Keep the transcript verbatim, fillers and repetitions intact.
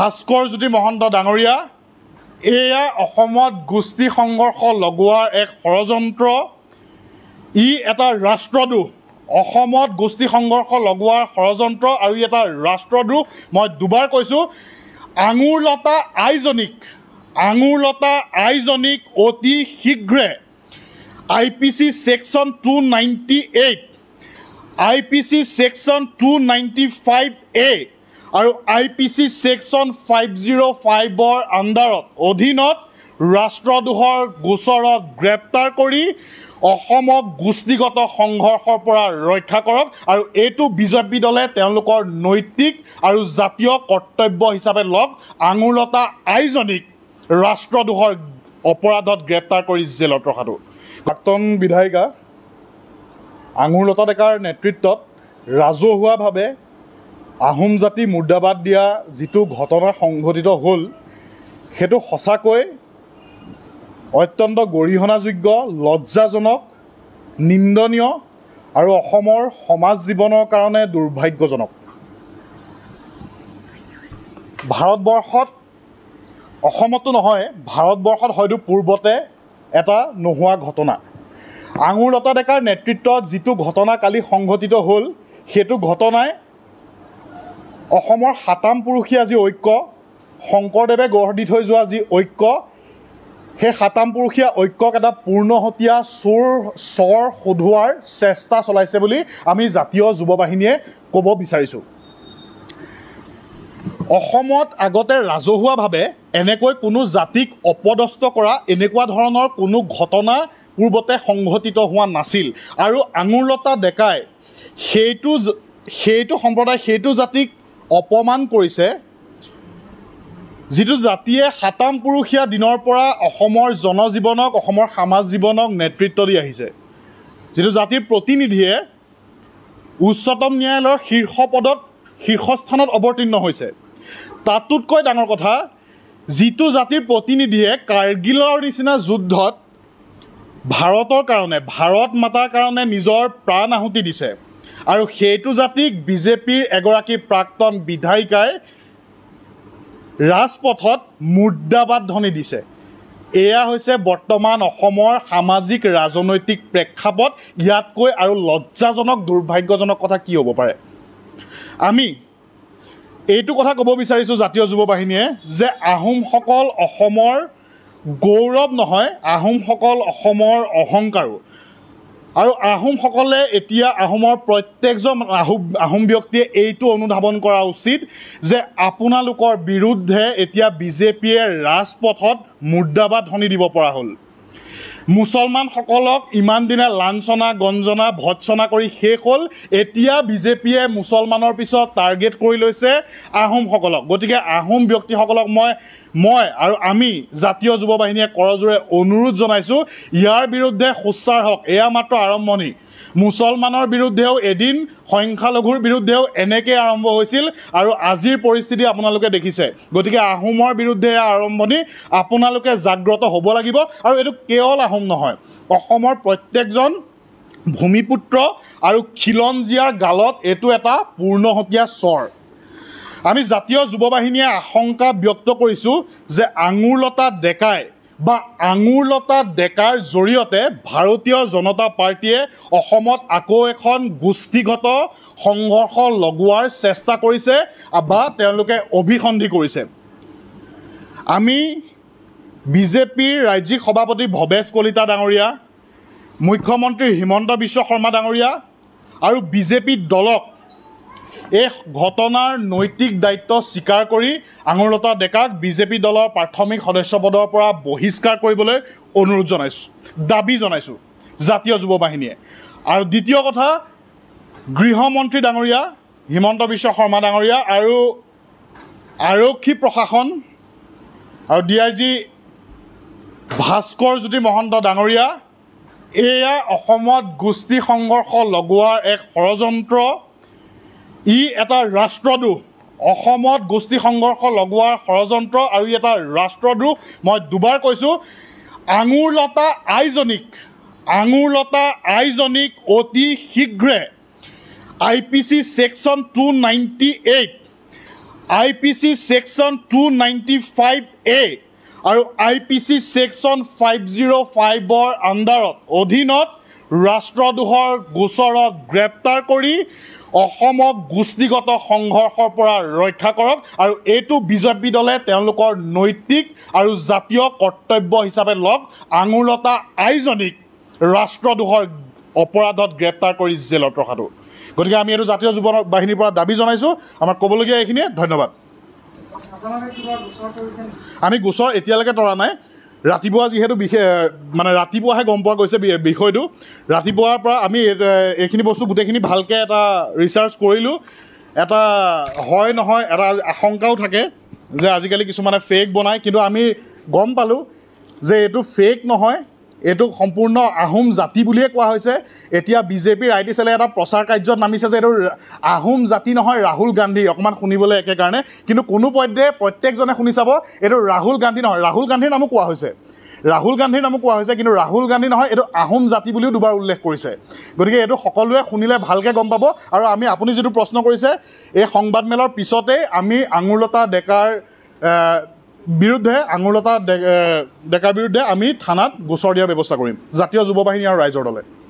ভাস্কৰজ্যোতি মহন্ত ডাঙৰীয়া এয়া অসমত গোষ্ঠী সংঘৰ্ষ লগোৱাৰ এক ষড়যন্ত্ৰ ই এটা ৰাষ্ট্ৰদ্ৰোহ অসমত গোষ্ঠী সংঘৰ্ষ লগোৱাৰ ষড়যন্ত্ৰ আৰু ই এটা ৰাষ্ট্ৰদ্ৰোহ মই দুবাৰ কৈছোঁ আঙুৰলতা আইজনিক আঙুৰলতা আইজনিক অতি শীঘ্ৰে I P C section two ninety eight I P C section two ninety five A আৰু I P C section five zero' ফাইভৰ আণ্ডাৰত অধীনত ৰাষ্ট্ৰদ্ৰোহৰ গোচৰত গ্ৰেপ্তাৰ কৰি অসমক গোষ্ঠীগত সংঘৰ্ষৰ পৰা ৰক্ষা কৰক আৰু এইটো বিজেপি দলে তেওঁলোকৰ নৈতিক আৰু জাতীয় কৰ্তব্য হিচাপে লওক আঙুৰলতা আইজনিক ৰাষ্ট্ৰদ্ৰোহৰ অপৰাধত গ্ৰেপ্তাৰ কৰি জেলত ৰখাটো প্ৰাক্তন বিধায়িকা আঙুৰলতা ডেকাৰ নেতৃত্বত ৰাজহুৱাভাৱে আহোম জাতি মুৰ্দাবাদ দিয়া যিটো ঘটনা সংঘটিত হ'ল সেইটো সঁচাকৈ অত্যন্ত গৰিহণাযোগ্য লজ্জাজনক নিন্দনীয় আৰু অসমৰ সমাজ জীৱনৰ কাৰণে দুৰ্ভাগ্যজনক ভাৰতবৰ্ষত অসমতো নহয় ভাৰতবৰ্ষত হয়তো পূৰ্বতে এটা নোহোৱা ঘটনা আঙুৰলতা ডেকাৰ নেতৃত্বত যিটো ঘটনা কালি সংঘটিত হ'ল সেইটো ঘটনাই অসমৰ সাতাম পুৰুষীয়া যি ঐক্য শংকৰদেৱে গঢ় দি থৈ যোৱা যি ঐক্য সেই সাতাম পুৰুষীয়া ঐক্যক এটা পূৰ্ণহতীয়া চোৰ স্বৰ সোধোৱাৰ চেষ্টা চলাইছে বুলি আমি জাতীয় যুৱ বাহিনীয়ে ক'ব বিচাৰিছোঁ অসমত আগতে ৰাজহুৱাভাৱে এনেকৈ কোনো জাতিক অপদস্থ কৰা এনেকুৱা ধৰণৰ কোনো ঘটনা পূৰ্বতে সংঘটিত হোৱা নাছিল আৰু আঙুৰলতা ডেকাই সেইটো সেইটো সম্প্ৰদায় সেইটো জাতিক অপমান কৰিছে যিটো জাতিয়ে সাতাম পুৰুষীয়া দিনৰ পৰা অসমৰ জনজীৱনক অসমৰ সমাজ জীৱনক নেতৃত্ব দি আহিছে যিটো জাতিৰ প্ৰতিনিধিয়ে উচ্চতম ন্যায়ালয়ৰ শীৰ্ষ পদত শীৰ্ষস্থানত অৱতীৰ্ণ হৈছে তাতোতকৈ ডাঙৰ কথা যিটো জাতিৰ প্ৰতিনিধিয়ে কাৰ্গিলৰ নিচিনা যুদ্ধত ভাৰতৰ কাৰণে ভাৰত মাতাৰ কাৰণে নিজৰ প্ৰাণ আহুতি দিছে আৰু সেইটো জাতিক বিজেপিৰ এগৰাকী প্ৰাক্তন বিধায়িকাই ৰাজপথত মুৰ্দাবাদ ধ্বনি দিছে এয়া হৈছে বৰ্তমান অসমৰ সামাজিক ৰাজনৈতিক প্ৰেক্ষাপট ইয়াতকৈ আৰু লজ্জাজনক দুৰ্ভাগ্যজনক কথা কি হ'ব পাৰে আমি এইটো কথা ক'ব বিচাৰিছোঁ জাতীয় যুৱ বাহিনীয়ে যে আহোমসকল অসমৰ গৌৰৱ নহয় আহোমসকল অসমৰ অহংকাৰো আৰু আহোমসকলে এতিয়া আহোমৰ প্ৰত্যেকজন আহোম আহোম ব্যক্তিয়ে এইটো অনুধাৱন কৰা উচিত যে আপোনালোকৰ বিৰুদ্ধে এতিয়া বিজেপিয়ে ৰাজপথত মুৰ্দাবাদ ধ্বনি দিব পৰা হ'ল মুছলমানসকলক ইমান দিনে লাঞ্ছনা গঞ্জনা ভৎসনা কৰি শেষ হ'ল এতিয়া বিজেপিয়ে মুছলমানৰ পিছত টাৰ্গেট কৰি লৈছে আহোমসকলক গতিকে আহোম ব্যক্তিসকলক মই মই আৰু আমি জাতীয় যুৱ বাহিনীয়ে কৰজোৰে অনুৰোধ জনাইছোঁ ইয়াৰ বিৰুদ্ধে সোচ্চাৰ হওক এয়া মাত্ৰ আৰম্ভণি মুছলমানৰ বিৰুদ্ধেও এদিন সংখ্যালঘুৰ বিৰুদ্ধেও এনেকৈ আৰম্ভ হৈছিল আৰু আজিৰ পৰিস্থিতি আপোনালোকে দেখিছে গতিকে আহোমৰ বিৰুদ্ধে আৰম্ভণি আপোনালোকে জাগ্ৰত হ'ব লাগিব আৰু এইটো কেৱল আহোম নহয় অসমৰ প্ৰত্যেকজন ভূমিপুত্ৰ আৰু খিলঞ্জীয়াৰ গালত এইটো এটা পূৰ্ণহতীয়া স্বৰ আমি জাতীয় যুৱ বাহিনীয়ে আশংকা ব্যক্ত কৰিছোঁ যে আঙুৰলতা ডেকাই বা আঙুৰলতা ডেকাৰ জৰিয়তে ভাৰতীয় জনতা পাৰ্টীয়ে অসমত আকৌ এখন গোষ্ঠীগত সংঘৰ্ষ লগোৱাৰ চেষ্টা কৰিছে বা তেওঁলোকে অভিসন্ধি কৰিছে আমি বিজেপিৰ ৰাজ্যিক সভাপতি ভৱেশ কলিতা ডাঙৰীয়া মুখ্যমন্ত্ৰী হিমন্ত বিশ্ব শৰ্মা ডাঙৰীয়া আৰু বিজেপি দলক এই ঘটনাৰ নৈতিক দায়িত্ব স্বীকাৰ কৰি আঙুৰলতা ডেকাক বিজেপি দলৰ প্ৰাথমিক সদস্য পদৰ পৰা বহিষ্কাৰ কৰিবলৈ অনুৰোধ জনাইছোঁ দাবী জনাইছোঁ জাতীয় যুৱ বাহিনীয়ে আৰু দ্বিতীয় কথা গৃহমন্ত্ৰী ডাঙৰীয়া হিমন্ত বিশ্ব শৰ্মা ডাঙৰীয়া আৰু আৰক্ষী প্ৰশাসন আৰু D I G Bhaskarjyoti Mahanta ডাঙৰীয়া এয়া অসমত গোষ্ঠী সংঘৰ্ষ লগোৱাৰ এক ষড়যন্ত্ৰ ই এটা ৰাষ্ট্ৰদ্ৰোহ অসমত গোষ্ঠী সংঘৰ্ষ লগোৱাৰ ষড়যন্ত্ৰ আৰু ই এটা ৰাষ্ট্ৰদ্ৰোহ মই দুবাৰ কৈছোঁ আঙুৰলতা আইজনিক আঙুৰলতা আইজনিক অতি শীঘ্ৰে I P C section two ninety eight I P C section two ninety five A আৰু I P C section five zero' ফাইভৰ আণ্ডাৰত অধীনত ৰাষ্ট্ৰদ্ৰোহৰ গোচৰত গ্ৰেপ্তাৰ কৰি অসমক গোষ্ঠীগত সংঘৰ্ষৰ পৰা ৰক্ষা কৰক আৰু এইটো বিজেপি দলে তেওঁলোকৰ নৈতিক আৰু জাতীয় কৰ্তব্য হিচাপে লওক আঙুৰলতা আইজনীক ৰাষ্ট্ৰদ্ৰোহৰ অপৰাধত গ্ৰেপ্তাৰ কৰি জেলত ৰখাটো। গতিকে আমি এইটো জাতীয় যুৱ বাহিনীৰ পৰা দাবী জনাইছোঁ। আমাৰ ক'বলগীয়া এইখিনিয়ে, ধন্যবাদ। আমি গোচৰ এতিয়ালৈকে তৰা নাই। ৰাতিপুৱা যিহেতু বিশেষ মানে ৰাতিপুৱাহে গম পোৱা গৈছে বিষয়টো, ৰাতিপুৱাৰ পৰা আমি এইখিনি বস্তু গোটেইখিনি ভালকৈ এটা ৰিচাৰ্চ কৰিলোঁ। এটা হয় নহয় এটা আশংকাও থাকে যে আজিকালি কিছুমানে ফেক বনায়, কিন্তু আমি গম পালোঁ যে এইটো ফেক নহয়, এইটো সম্পূৰ্ণ আহোম জাতি বুলিয়ে কোৱা হৈছে। এতিয়া বিজেপিৰ আই টি চেলে এটা প্ৰচাৰ কাৰ্যত নামিছে যে এইটো আহোম জাতি নহয় ৰাহুল গান্ধী, অকণমান শুনিবলৈ একে কাৰণে, কিন্তু কোনো পধ্যে প্ৰত্যেকজনে শুনি চাব এইটো ৰাহুল গান্ধী নহয়। ৰাহুল গান্ধীৰ নামো কোৱা হৈছে, ৰাহুল গান্ধীৰ নামো কোৱা হৈছে, কিন্তু ৰাহুল গান্ধী নহয়, এইটো আহোম জাতি বুলিও দুবাৰ উল্লেখ কৰিছে। গতিকে এইটো সকলোৱে শুনিলে ভালকৈ গম পাব। আৰু আমি আপুনি যিটো প্ৰশ্ন কৰিছে, এই সংবাদমেলৰ পিছতেই আমি আঙুৰলতা ডেকাৰ বিৰুদ্ধে আঙুৰলতা ডেকাৰ বিৰুদ্ধে আমি থানাত গোচৰ দিয়াৰ ব্যৱস্থা কৰিম, জাতীয় যুৱ বাহিনী আৰু ৰাইজৰ দলে।